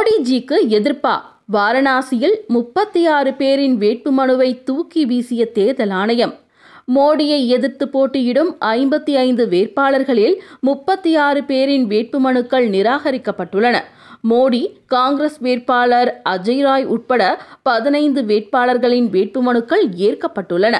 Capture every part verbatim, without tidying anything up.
மோடிஜிக்கு எதிர்ப்பா? வாரணாசியில் முப்பத்தி ஆறு பேரின் வேட்புமனுவை தூக்கி வீசிய தேர்தல் ஆணையம். மோடியை எதிர்த்து போட்டியிடும் ஐம்பத்தி ஐந்து வேட்பாளர்களில் முப்பத்தி ஆறு பேரின் வேட்புமனுக்கள் நிராகரிக்கப்பட்டுள்ளன. மோடி, காங்கிரஸ் வேட்பாளர் அஜய் ராய் உட்பட பதினைந்து வேட்பாளர்களின் வேட்புமனுக்கள் ஏற்கப்பட்டுள்ளன.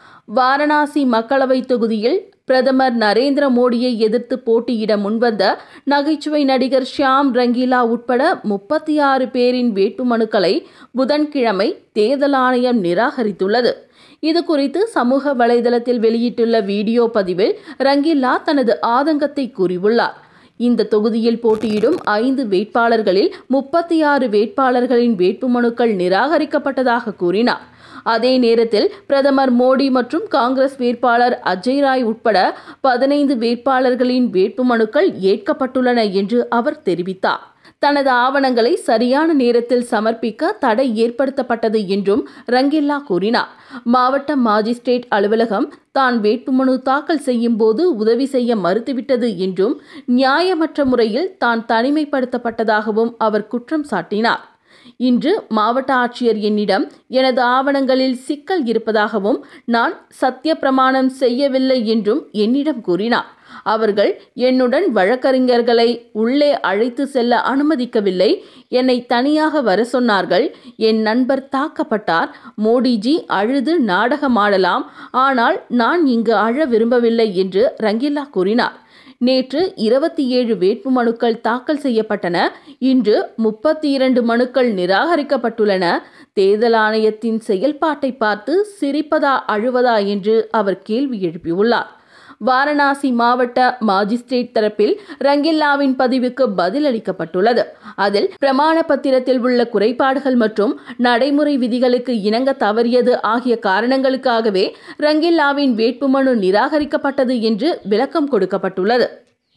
வாரணாசி மக்களவை தொகுதியில் பிரதமர் நரேந்திர மோடியை எதிர்த்து போட்டியிட முன்வந்த நகைச்சுவை நடிகர் ஷியாம் ரங்கீலா உட்பட முப்பத்தி ஆறு பேரின் வேட்புமனுக்களை புதன்கிழமை தேர்தல் ஆணையம் நிராகரித்துள்ளது. இதுகுறித்து சமூக வலைதளத்தில் வெளியிட்டுள்ள வீடியோ பதிவில் ரங்கீலா தனது ஆதங்கத்தை கூறியுள்ளார். இந்த தொகுதியில் போட்டியிடும் ஐந்து வேட்பாளர்களில் முப்பத்தி ஆறு வேட்பாளர்களின் வேட்புமனுக்கள் நிராகரிக்கப்பட்டதாக கூறினார். அதே நேரத்தில் பிரதமர் மோடி மற்றும் காங்கிரஸ் வேட்பாளர் அஜய் ராய் உட்பட பதினைந்து வேட்பாளர்களின் வேட்புமனுக்கள் ஏற்கப்பட்டுள்ளன என்று அவர் தெரிவித்தார். தனது ஆவணங்களை சரியான நேரத்தில் சமர்ப்பிக்க தடை ஏற்படுத்தப்பட்டது என்றும் ரங்கீலா கூறினார். மாவட்ட மாஜிஸ்ட்ரேட் அலுவலகம் தான் வேட்புமனு தாக்கல் செய்யும் போது உதவி செய்ய மறுத்துவிட்டது என்றும் நியாயமற்ற முறையில் தான் தனிமைப்படுத்தப்பட்டதாகவும் அவர் குற்றம் சாட்டினார். இன்று மாவட்ட ஆட்சியர் என்னிடம் எனது ஆவணங்களில் சிக்கல் இருப்பதாகவும் நான் சத்திய பிரமாணம் செய்யவில்லை என்றும் என்னிடம் கூறினார். அவர்கள் என்னுடன் வழக்கறிஞர்களை உள்ளே அழைத்து செல்ல அனுமதிக்கவில்லை. என்னை தனியாக வர சொன்னார்கள். என் நண்பர் தாக்கப்பட்டார். மோடிஜி அழுது நாடகமாடலாம், ஆனால் நான் இங்கு அழ விரும்பவில்லை என்று ரங்கீலா கூறினார். நேற்று இருபத்தி ஏழு வேட்புமனுக்கள் தாக்கல் செய்யப்பட்டன. இன்று முப்பத்தி இரண்டு மனுக்கள் நிராகரிக்கப்பட்டுள்ளன. தேர்தல் ஆணையத்தின் செயல்பாட்டை பார்த்து சிரிப்பதா அழுவதா என்று அவர் கேள்வி எழுப்பியுள்ளார். வாரணாசி மாவட்ட மாஜிஸ்ட்ரேட் தரப்பில் ரங்கீலாவின் பதிவுக்கு பதிலளிக்கப்பட்டுள்ளது. அதில் பிரமாண பத்திரத்தில் உள்ள குறைபாடுகள் மற்றும் நடைமுறை விதிகளுக்கு இணங்க தவறியது ஆகிய காரணங்களுக்காகவே ரங்கீலாவின் வேட்புமனு நிராகரிக்கப்பட்டது என்று விளக்கம் கொடுக்கப்பட்டுள்ளது.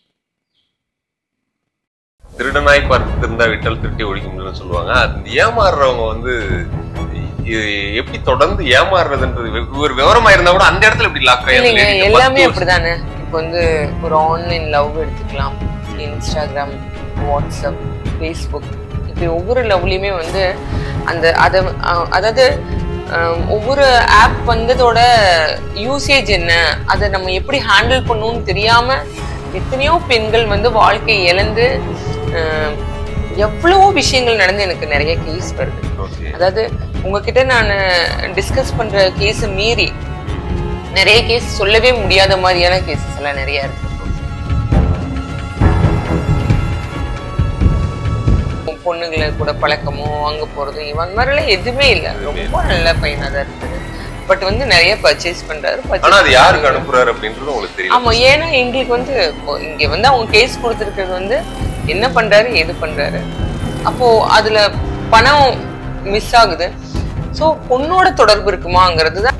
திருடனாய் பார்த்திருந்தா விட்டல் திருட்டி ஒழிக்கும்னு சொல்லுவாங்க. அது ஏமாறுறவங்க வந்து எப்படி தொடர்ந்து ஏமாறுறதுன்றது ஒரு விவரமா இருந்தா கூட அந்த இடத்துல எப்படி லாக் ஆயிடுங்க. எல்லாமே அப்படிதானே. இப்போ வந்து ஒரு ஆன்லைன் லவ் எடுத்துக்கலாம், இன்ஸ்டாகிராம், வாட்ஸ்அப், ஃபேஸ்புக், இப்படி ஒவ்வொரு லவ்லையுமே வந்து அந்த அதை அதாவது ஒவ்வொரு ஆப் வந்ததோட யூசேஜ் என்ன, அதை நம்ம எப்படி ஹேண்டில் பண்ணணும்னு தெரியாம எத்தனையோ பெண்கள் வந்து வாழ்க்கையை இழந்து எவ்வளவோ விஷயங்கள் நடந்து எனக்கு நிறைய கேஸ் வருது. அதாவது உங்ககிட்ட நான் டிஸ்கஸ் பண்ற கேஸ் மீறி நிறைய கேஸ் சொல்லவே முடியாத மாதிரியான கேசஸ் எல்லாம் நிறைய இருக்கு. பொண்ணுங்களை கூட பழக்கமோ அங்க போறது இவன் மாதிரிலாம் எதுவுமே இல்லை. ரொம்ப நல்ல பையனா தான் இருக்குது. பட் வந்து நிறைய பர்ச்சேஸ் பண்றாரு. யாருக்கு அனுப்புறாரு அப்படின்றது உங்களுக்கு தெரியும். ஆமா, ஏன்னா எங்களுக்கு வந்து இங்க வந்து அவங்க கேஸ் கொடுத்துருக்கிறது வந்து என்ன பண்றாரு எது பண்றாரு, அப்போ அதுல பணம் மிஸ் ஆகுது. ஸோ பொண்ணோட தொடர்பு இருக்குமாங்கிறது தான்